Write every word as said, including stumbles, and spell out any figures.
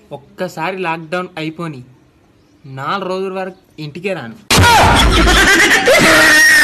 ఒక్కసారి లాక్డౌన్ అయిపోని నాలుగు రోజుల వరకు ఇంటికే రాను.